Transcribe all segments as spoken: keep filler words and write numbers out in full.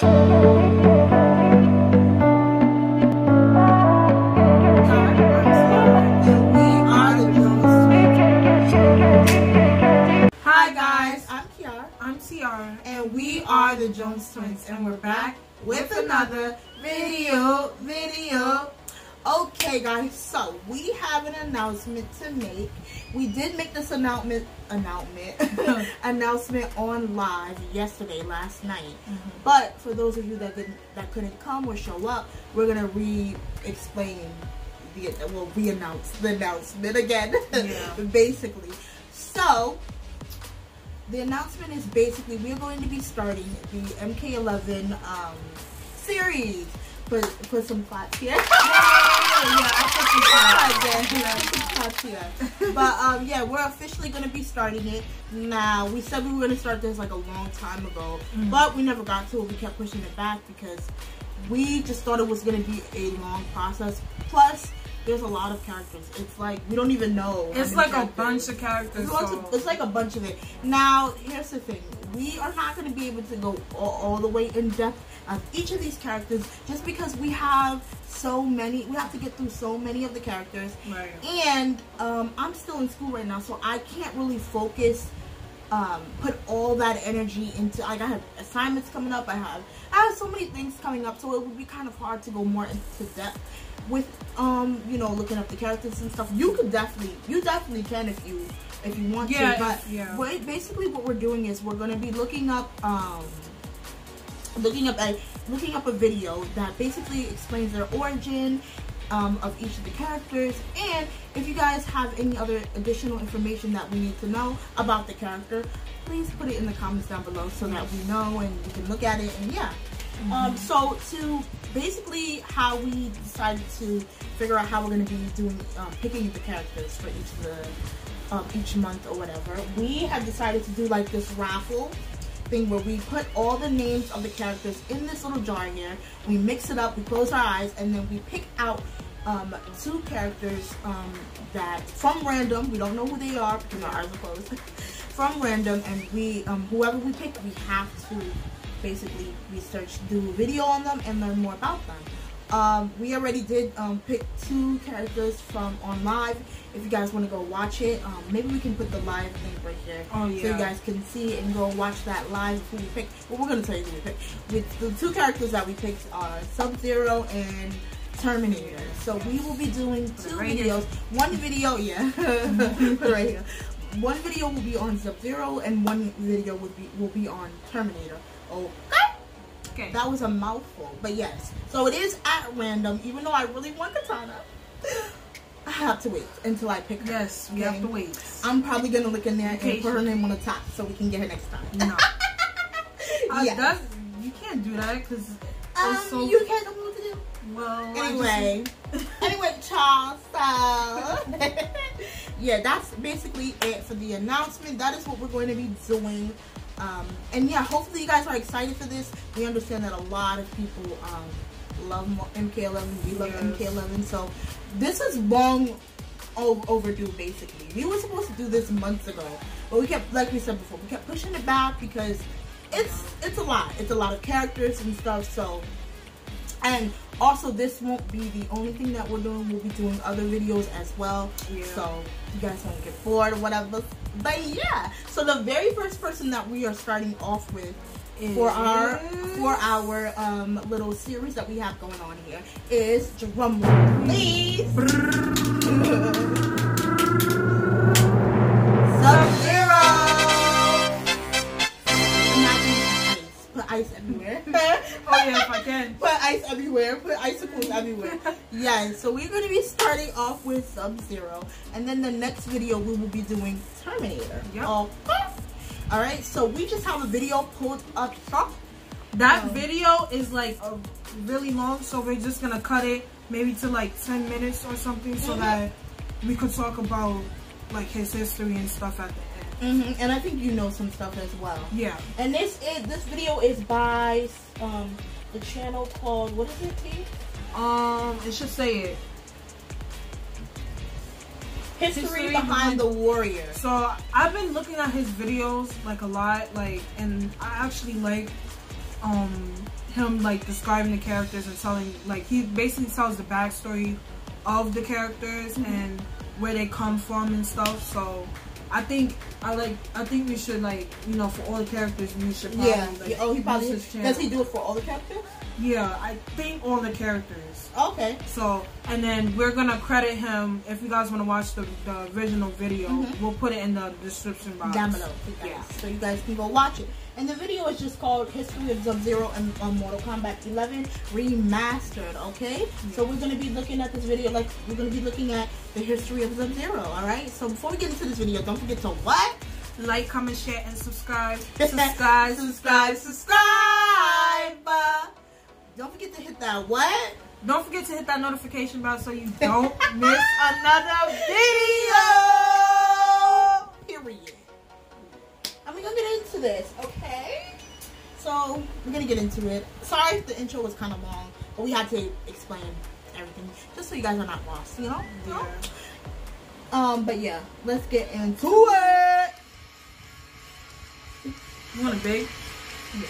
And we are the Jones Twins, and we're back with another video, video. Okay guys, so we have an announcement to make. We did make this announcement, announcement, announcement on live yesterday, last night. Mm-hmm. But for those of you that didn't, that couldn't come or show up, we're gonna re-explain the, well, re-announce the announcement again, yeah. Basically. So the announcement is basically we're going to be starting the M K eleven um, series. Put put some claps here. Yeah, I put some claps here. But um, yeah, we're officially going to be starting it now. We said we were going to start this like a long time ago, mm-hmm. but we never got to it. We kept pushing it back because we just thought it was going to be a long process. Plus, there's a lot of characters. It's like we don't even know. It's like a bunch of characters. It's, so. of, it's like a bunch of it. Now, here's the thing: we are not going to be able to go all, all the way in depth of each of these characters, just because we have so many. We have to get through so many of the characters, right. And um, I'm still in school right now, so I can't really focus. Um, put all that energy into. Like I have assignments coming up. I have I have so many things coming up, so it would be kind of hard to go more into depth with um you know looking up the characters and stuff. You could definitely you definitely can if you if you want yeah, to. But yeah. what, basically what we're doing is we're going to be looking up um looking up a looking up a video that basically explains their origin. Um, of each of the characters, and if you guys have any other additional information that we need to know about the character, please put it in the comments down below so that we know and we can look at it. And yeah, mm-hmm. um, so to basically how we decided to figure out how we're going to be doing um, picking the characters for each of the um, each month or whatever, we have decided to do like this raffle thing where we put all the names of the characters in this little jar here. We mix it up, we close our eyes, and then we pick out um, two characters um, that from random. We don't know who they are because our eyes are closed. From random, and we um, whoever we pick, we have to basically research, do a video on them, and learn more about them. Um, we already did um, pick two characters from on live. If you guys want to go watch it, um, maybe we can put the live link right here, oh, yeah. so you guys can see it and go watch that live who we picked. Well, we're gonna tell you who we picked. With the two characters that we picked are Sub-Zero and Terminator. So we will be doing two right videos. Here. One video, yeah, right here. One video will be on Sub-Zero, and one video will be will be on Terminator. Okay. Okay. That was a mouthful, but yes. So it is at random, even though I really want Katana. I have to wait until I pick her. Yes, we okay? have to wait. I'm probably going to look in there and put her name on the top so we can get her next time. No. uh, yes. That's, you can't do that because um, so... you can't know what to do. Well, anyway. Just... anyway, Charles. So... yeah, that's basically it for the announcement. That is what we're going to be doing. Um, and yeah, hopefully you guys are excited for this. We understand that a lot of people um, love M K eleven. We love yes. M K eleven. So this is long overdue, basically. We were supposed to do this months ago, but we kept, like we said before, we kept pushing it back because it's it's a lot. It's a lot of characters and stuff. So, and also this won't be the only thing that we're doing. We'll be doing other videos as well. Yeah. So you guys won't get bored or whatever. But yeah, so the very first person that we are starting off with is for our for our um, little series that we have going on here is, drum roll please, Sub-Zero. Put ice everywhere. Oh yeah, if I can. Put ice everywhere. Put icicles everywhere. Yeah, so we're going to be starting off with Sub-Zero. And then the next video we will be doing Terminator. Yep. Okay. Alright, so we just have a video pulled up top. That um, video is like a really long, so we're just going to cut it maybe to like ten minutes or something, so mm-hmm. that we could talk about like his history and stuff at the end. Mm-hmm. And I think you know some stuff as well. Yeah. And this is this video is by um the channel called, what is it, T? Um, it should say it. History, History behind, behind the Warrior. So I've been looking at his videos like a lot, like, and I actually like um him like describing the characters and telling, like, he basically tells the backstory of the characters mm-hmm. and where they come from and stuff. So I think I like I think we should, like, you know, for all the characters we should probably, yeah. like, oh, he probably does he do it for all the characters? Yeah, I think all the characters. Okay. So, and then we're gonna credit him if you guys want to watch the, the original video. Mm-hmm. We'll put it in the description box down below. Yeah. So you guys can go watch it. And the video is just called History of Sub-Zero and um, Mortal Kombat eleven Remastered. Okay. Yeah. So we're gonna be looking at this video like we're gonna be looking at the history of Sub-Zero. All right. So before we get into this video, don't forget to what? Like, comment, share, and subscribe. Subscribe, subscribe, subscribe. Don't forget to hit that what? Don't forget to hit that notification bell so you don't miss another video. Period. And we're gonna get into this, okay? So we're gonna get into it. Sorry if the intro was kind of long, but we had to explain everything just so you guys are not lost, you know? Yeah. Um, but yeah, let's get into it. You want a big? Yeah.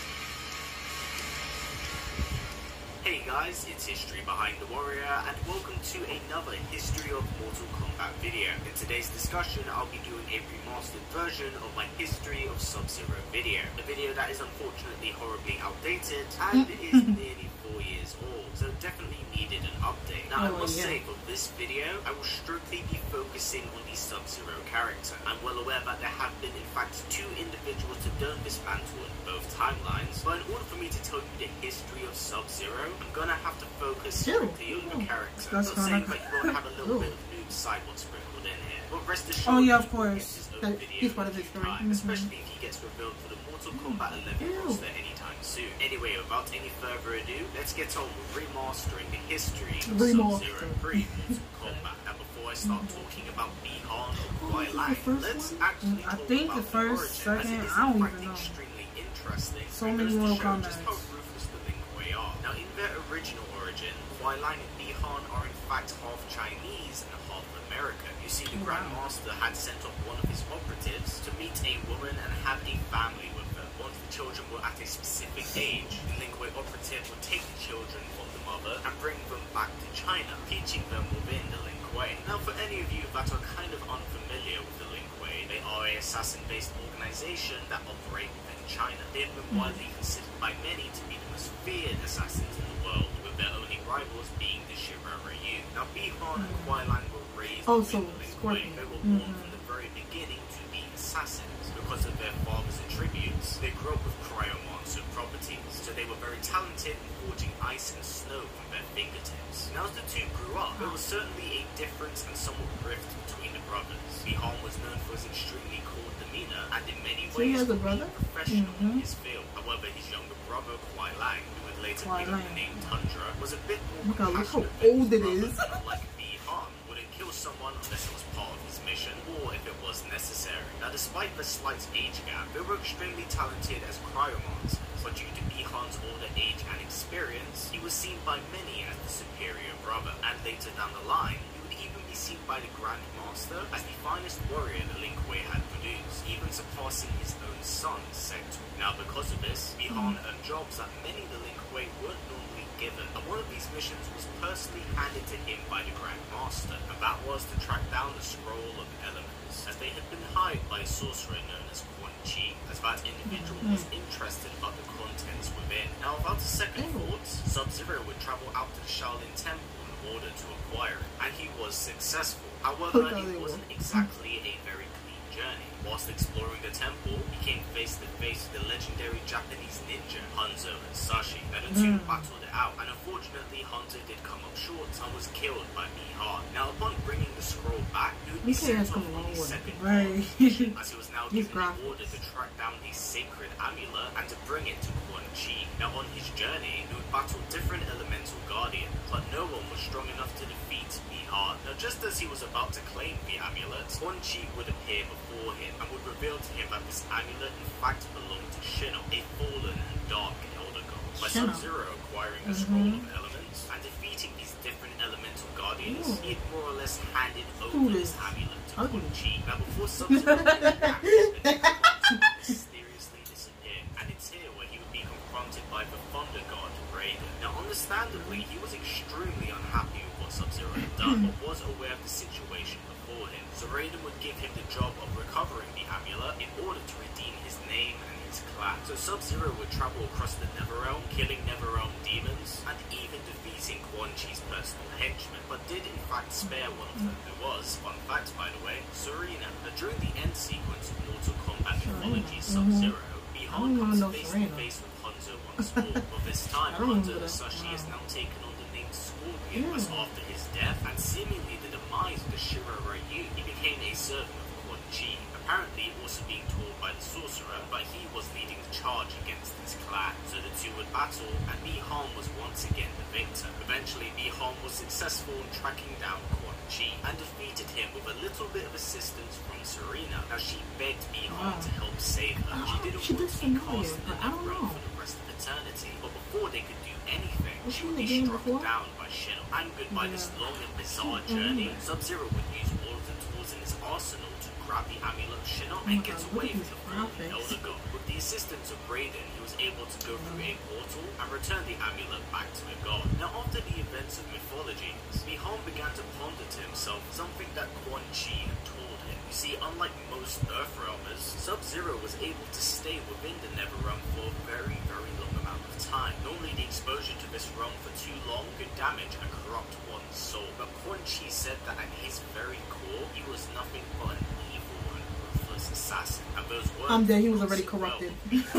Hey guys, it's History Behind the Warrior, and welcome to another History of Mortal Kombat video. In today's discussion, I'll be doing a remastered version of my History of Sub-Zero video. A video that is unfortunately horribly outdated, and is nearly four years old, so definitely needed an update. Now, I must say, for this video, I will strictly be focusing on the Sub-Zero character. I'm well aware that there have been, in fact, two individuals to don't dismantle in both timelines, but in order for me to tell you the history of Sub-Zero, I'm gonna have to focus strictly on the character. I'm not saying that you won't have a little bit of noob sidewalk sprinkled in here, but rest assured, oh yeah, of course, he's part of his story, time, mm-hmm. especially if he gets revealed for the Mortal Kombat eleven roster anytime soon. Anyway, without any further ado, let's get on with remastering the history of Sub-Zero pre-Mortal Kombat. Now, before I start talking about Bi-Han or Kuai Lang, let's actually I talk think about the first, origin, second, as it is I don't in fact even know. extremely interesting. So It many goes to Mortal show just how Kombats. ruthless the Lin Kuei are. Now, in their original origin, Kuai Lang and Bi-Han are in fact half Chinese and half American. You see, the Grand Master had sent off one of his operatives to meet a woman and have a family with her. Once the children were at a specific age, the Lin Kuei operative would take the children from the mother and bring them back to China, teaching them within the Lin Kuei. Now, for any of you that are kind of unfamiliar with the Lin Kuei, they are a assassin-based organization that operate within China. They have been widely considered by many to be the most feared assassins in the world, with their only rivals being the Shiva Ryu. Now, Bi-Han and Kuai Lang were raised oh, within so the Lin Kuei. They were born mm-hmm. from the very beginning to be assassins. Because of their father's attributes, they grew up with cryomancer properties, so they were very talented in forging ice and snow from their fingertips. Now, as the two grew up, there was certainly a difference and somewhat rift between the brothers. Bi-Han was known for his extremely cool demeanor and in many so he ways has a brother? professional mm-hmm. in his field. However, his younger brother, Kuai Lang, who would later Kuai pick up Lang. the name Tundra, was a bit more Look, look how compassionate than old his it brother, is. and unlike Bi-Han, wouldn't kill someone unless it was part of his mission or if it was necessary. Now, despite the slight age gap, they were extremely talented as cryomancers, but due to Bi-Han's older age and experience, he was seen by many as the superior brother, and later down the line, he would even be seen by the Grand Master as the finest warrior the Lin Kuei had produced, even surpassing his own son, Sektu. Now, because of this, Bi-Han earned jobs that many the Lin Kuei weren't normally given, and one of these missions was personally handed to him by the Grand Master, and that was to track down the Scroll of Elements, as they had been hired by a sorcerer known as Quan Chi, as that individual was interested about the contents within. Now, without a second thought, Sub-Zero would travel out to the Shaolin Temple in order to acquire it, and he was successful. However, it wasn't exactly a very clean journey. Whilst exploring the temple, he came face to face with the legendary Japanese ninja, Hanzo and Sashi. Now, the two mm. battled it out, and unfortunately, Hanzo did come up short and was killed by Bi-Han. Now, upon bringing the scroll back, he would be sent off on his second right. mission, as he was now He's given the order to track down a sacred amulet and to bring it to Quan Chi. Now, on his journey, he would battle different elemental guardians, but no one was strong enough to defeat Bi-Han. Now, just as he was about to claim the amulet, Quan Chi would appear before him and would reveal to him that this amulet in fact belonged to Shinnok, a fallen and dark elder god. By Sub-Zero acquiring the mm-hmm. Scroll of Elements and defeating these different elemental guardians, Ooh. he had more or less handed over Ooh, this amulet to Quan Chi. Now, before Sub-Zero mysteriously disappeared, and it's here where he would be confronted Understandably, he was extremely unhappy with what Sub-Zero had done, but was aware of the situation before him. So Raiden would give him the job of recovering the amulet in order to redeem his name and his clan. So Sub-Zero would travel across the Netherrealm, killing Netherrealm demons, and even defeating Quan Chi's personal henchmen, but did in fact spare one of them, who was, fun fact by the way, Serena. Now, during the end sequence of Mortal Kombat Mythology Sub-Zero, Bi-Han comes face to face with Hanzo once more, but this time Hanzo Hasashi has now taken on the name Scorpion, as after his death, and seemingly the demise of the Shira Ryu, he became a servant of Quan Chi, apparently also being told by the sorcerer, but he was leading the charge against his clan. So the two would battle, and Bi-Han was once again the victor. Eventually, Bi-Han was successful in tracking down Quan Chi, and defeated him with a little bit of assistance from Serena. Now, she begged Bi-Han wow. to help save her. She didn't she want to be cast in the Netherrealm for the rest of eternity, but before they could do anything, was she would be struck before? down by Shinnok. Angered by yeah. this long and bizarre journey, Sub-Zero would use all of the tools in his arsenal to grab the amulet of Shinnok oh and get God, away from the fallen Elder God. With the assistance of Raiden, he was able to go through a portal and return the amulet back to the god. Now, after the events of mythology, Bi-Han began to ponder to himself something that Quan Chi had told him. You see, unlike most Earthrealmers, Sub-Zero was able to stay within the Netherrealm for a very, very long amount of time. Normally, the exposure to this realm for too long could damage and corrupt one's soul. But Quan Chi said that at his very core, he was nothing but an evil and ruthless assassin. And those words I'm dead, he was already corrupted.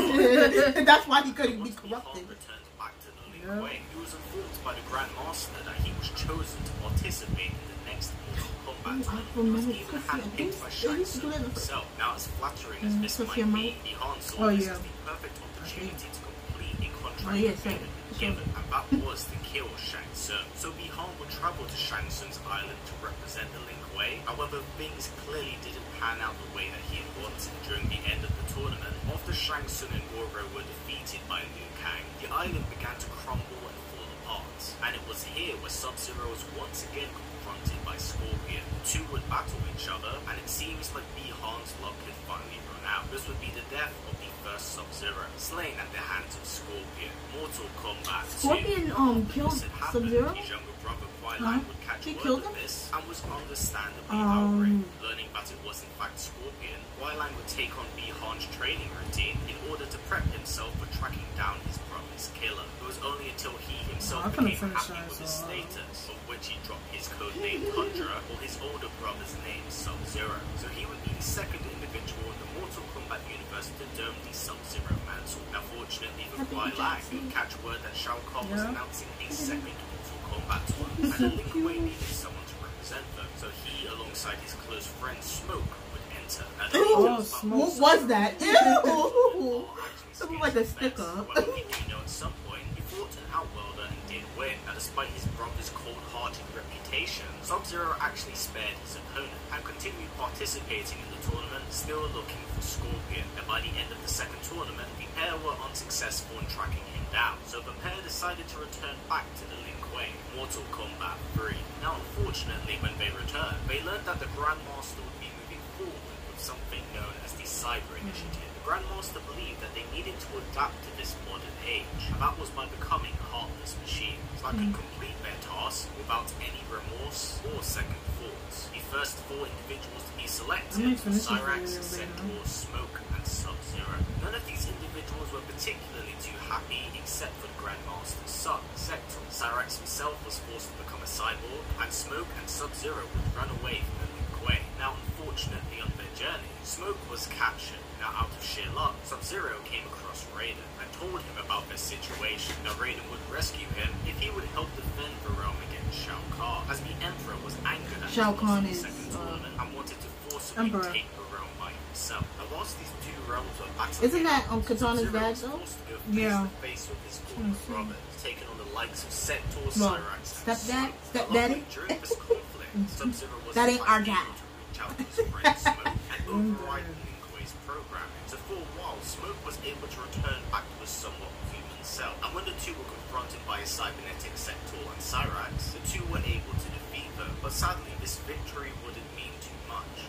Well, that's why he couldn't be corrupted. Returned back to the Lin Kuei. He was informed by the Grand Master that he was chosen to participate in the next Mortal Kombat tournament. He was even handpicked by Shang Tsung himself. Now, as flattering as this might be, Bi-Han saw this as the perfect opportunity to complete a contract agreement given, and that was to kill Shang Tsung. So Bi-Han would travel to Shang Tsung's island to represent the Lin Kuei. However, things clearly didn't pan out the way that he had wanted. During the end of the tournament, after Shang Tsung and Goro were defeated by Liu Kang, the island began to crumble and fall apart. And it was here where Sub-Zero was once again confronted by Scorpion. The two would battle each other, and it seems like Bi-Han's luck had finally run out. This would be the death of the first Sub-Zero, slain at the hands of Scorpion. Mortal Kombat Scorpion two. um killed Sub-Zero? His younger brother Qui-Lan huh? would catch he word of this and was understandably um, outraged. Learning that it was in fact Scorpion, Qui-Lan would take on Bi-Han's training routine in order to prep himself for tracking down his brother's killer. It was only until he himself oh, became happy with his status, of which he dropped his codename Tundra, or his older brother's name Sub-Zero. So he would be the second individual in the Mortal Kombat universe to dome the Sub-Zero mantle. Now, fortunately for Qui-Lan, he would catch word that Shao Kahn was yeah. announcing a second Mortal Kombat tournament, and the Lin Kuei needed someone to represent them. So he, alongside his close friend Smoke, would enter. Now, the oh, what was that? Ew! Something like a sticker. Well, if you know, at some point, he fought an Outworlder and did win. Now, despite his brother's cold-hearted reputation, Sub-Zero actually spared his opponent and continued participating in the tournament, still looking for Scorpion. And by the end of the second tournament, the pair were unsuccessful in tracking him down, so the pair decided to return back to the Lin Kuei, Mortal Kombat three. Now, unfortunately, when they returned, they learned that the Grandmaster would be moving forward with something known as the Cyber Initiative. The Grandmaster believed that they needed to adapt to this modern age, and that was by becoming heartless machines that could complete their tasks without any remorse or second thoughts. The first four individuals to be selected were Cyrax, Centaur, Smoke, and Sub-Zero. None of these individuals were particularly too happy except for the Grandmaster's son, Sector. Cyrax himself was forced to become a cyborg, and Smoke and Sub-Zero would run away from the Lin Kuei. Now, unfortunately, on their journey, Smoke was captured. Now, out of sheer luck, Sub-Zero came across Raiden and told him about their situation. Now, Raiden would rescue him if he would help defend the realm against Shao Kahn, as the Emperor was angered at Shao Kahn the is second uh, tournament and wanted to forcibly Emperor. take the realm by himself. Now, whilst these two realms were battling, isn't that um, Katana's dad though? Yeah. Face with his former brothers, taking on the likes of Centaur, No. Cyrax, Stepdad? and Stepdaddy? during this conflict, Sub-Zero was That ain't our able guy. to reach out to his friend Smoke and override the Lin Kuei's programming. So for a while, Smoke was able to return back to a somewhat human self. And when the two were confronted by a cybernetic Centaur and Cyrax, the two were able to defeat them. But sadly, this victory wouldn't mean too much.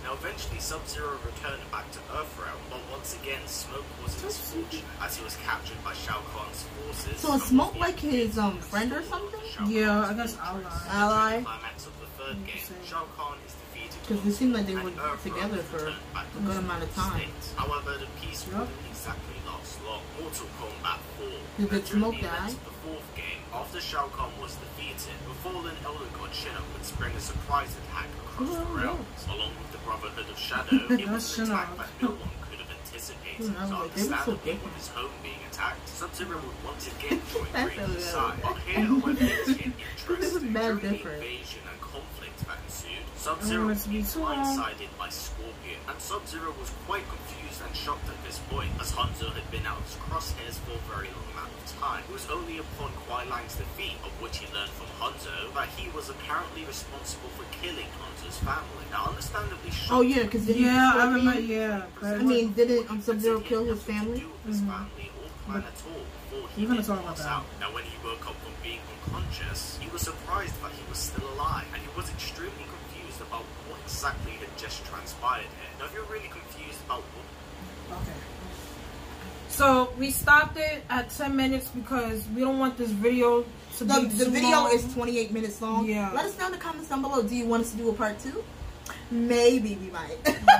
Now eventually Sub-Zero returned back to Earthrealm, but once again Smoke was in misfortune as he was captured by Shao Kahn's forces. So is Smoke like his um friend or something? Yeah, I guess ally. Ally? Climax of the third game, Shao Kahn is defeated because they seemed like they were and Earthrealm together for returned back to a good its amount of normal time. state. However, the peace Yep. wouldn't exactly last long. Mortal Kombat four. Did the During Smoke the events die? of the fourth game, after Shao Kahn was defeated, the fallen Elder God Shinnok would spring a surprise attack across the Oh, realms. Along with the Brotherhood of Shadow, it was an attack Shinnok. that no one could have anticipated. Hmm, I was So like, they were so understandably, different. with his home being attacked, Sub-Zero would once again join That's Raiden's so side. good. But here, when things get This is interesting, mad during the different. invasion and conflict that ensued, I Sub-Zero don't want it was to be being too long. blindsided by Scorpion, and Sub-Zero was quite confused and shocked at this point, as Hanzo had been out of his crosshairs for a very long amount of time. It was only upon Kuai Lang's defeat, of which he learned from Hanzo, that he was apparently responsible for killing Hanzo's family. Now, understandably shocked. Oh yeah, because Yeah, I remember. Yeah, I mean, didn't um, Sub-Zero kill his family? To do with his family or clan at all before he We're gonna did talk about pass that. out. Now, when he woke up from being unconscious, he was surprised that he was still alive, and he was extremely confused about what exactly had just transpired here. Now, if you're really confused about what Okay. So we stopped it at ten minutes because we don't want this video to The, be the too video long. is twenty-eight minutes long. Yeah. Let us know in the comments down below. Do you want us to do a part two? Maybe we might.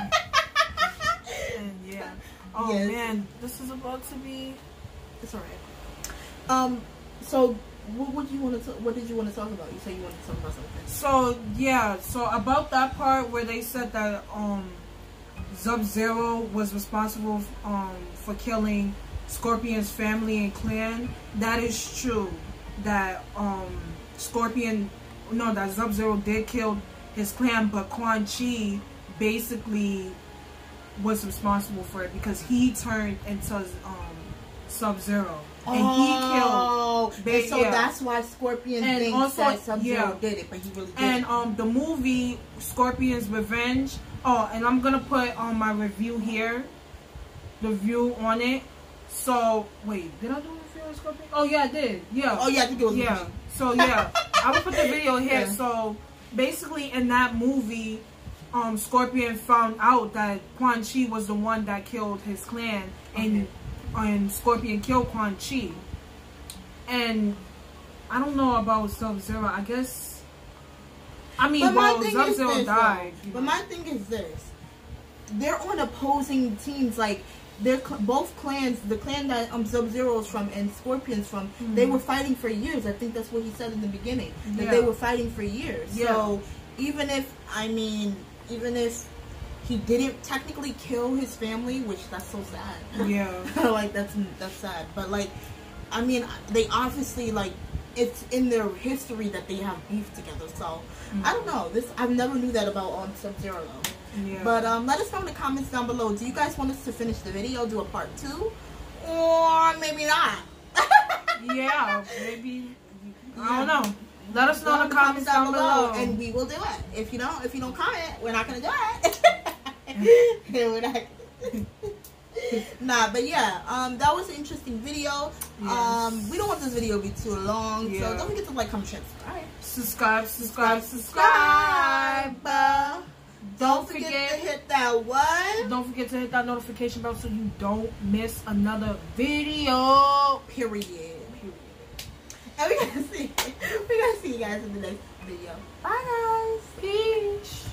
And yeah. Oh Yes. man, this is about to be. It's alright. Um. So, what would you want to? What did you want to talk about? You said you wanted to talk about something. So yeah. So about that part where they said that um, Sub-Zero was responsible um for killing Scorpion's family and clan. That is true. That um Scorpion, no, that Sub-Zero did kill his clan, but Quan Chi basically was responsible for it because he turned into um Sub-Zero and Oh, he killed. and so yeah. that's why Scorpion And thinks also- that Sub-Zero yeah. did it, but he really didn't. And um the movie Scorpion's Revenge. Oh, and I'm gonna put on my review here, the review on it. So wait, did I do a review on Scorpion? Oh yeah, I did. Yeah. oh yeah, I think it was. Yeah. So yeah, I will put the video here. Yeah. So basically, in that movie, um, Scorpion found out that Quan Chi was the one that killed his clan, and and Scorpion killed Quan Chi. And I don't know about Sub-Zero. I guess. I mean, But my well, thing is Sub-Zero this, died. though. you But know. my thing is this: they're on opposing teams. Like they're cl- both clans. The clan that um Sub-Zero is from and Scorpion's from, Mm-hmm. they were fighting for years. I think that's what he said in the beginning. That Yeah. they were fighting for years. Yeah. So even if I mean, even if he didn't technically kill his family, which that's so sad. Yeah. like that's that's sad. But like, I mean, they obviously like it's in their history that they have beef together. So I don't know. This I never knew that about on Sub-Zero though. Yeah. But um, let us know in the comments down below. Do you guys want us to finish the video, do a part two, or maybe not? yeah, maybe. I don't know. Let us know Put in the comments down below. and we will do it. If you don't, if you don't comment, we're not gonna do it. we're not. Nah, but yeah, um, that was an interesting video. Yes. Um, we don't want this video to be too long, so Yeah. don't forget to like, comment, share. All right, Subscribe, subscribe, subscribe. subscribe. Don't forget, forget- to hit that one. Don't forget to hit that notification bell so you don't miss another video. Period. And we gotta see, we gotta see you guys in the next video. Bye, guys. Peace.